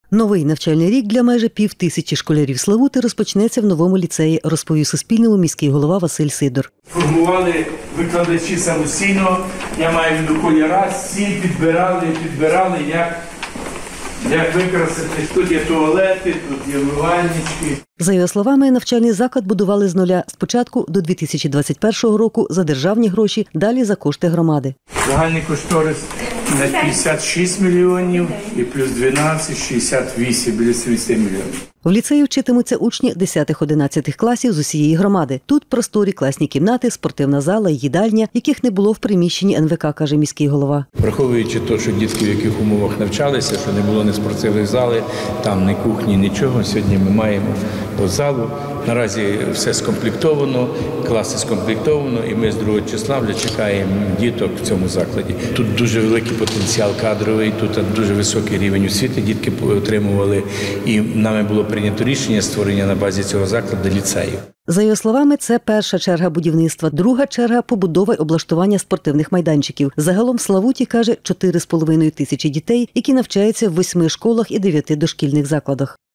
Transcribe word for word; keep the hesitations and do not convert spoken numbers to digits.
Новий навчальний рік для майже пів тисячі школярів Славути розпочнеться в новому ліцеї, розповів Суспільному міський голова Василь Сидор. Формували викладачі самостійно, я маю в виду кольора, всі підбирали, підбирали, як, як використати. Тут є туалети, тут є вмивальнички. За його словами, навчальний заклад будували з нуля спочатку до дві тисячі двадцять першого року за державні гроші, далі за кошти громади. Загальний кошторис на п'ятдесят шість мільйонів і плюс дванадцять – шістдесят вісім, біля сімдесят мільйонів. В ліцеї вчитимуться учні десятих-одинадцятих класів з усієї громади. Тут просторі класні кімнати, спортивна зала і їдальня, яких не було в приміщенні ен ве ка, каже міський голова. Враховуючи те, що дітки в яких умовах навчалися, що не було ні спортивної зали, там ні кухні, нічого, сьогодні ми маємо залу. Наразі все скомплектовано, класи скомплектовано, і ми з другого числа вже чекаємо діток в цьому закладі. Тут дуже великий потенціал кадровий, тут дуже високий рівень освіти дітки отримували, і нами було прийнято рішення створення на базі цього закладу ліцею. За його словами, це перша черга будівництва, друга черга – побудова й облаштування спортивних майданчиків. Загалом в Славуті, каже, чотири з половиною тисячі дітей, які навчаються в восьми школах і дев'яти дошкільних закладах.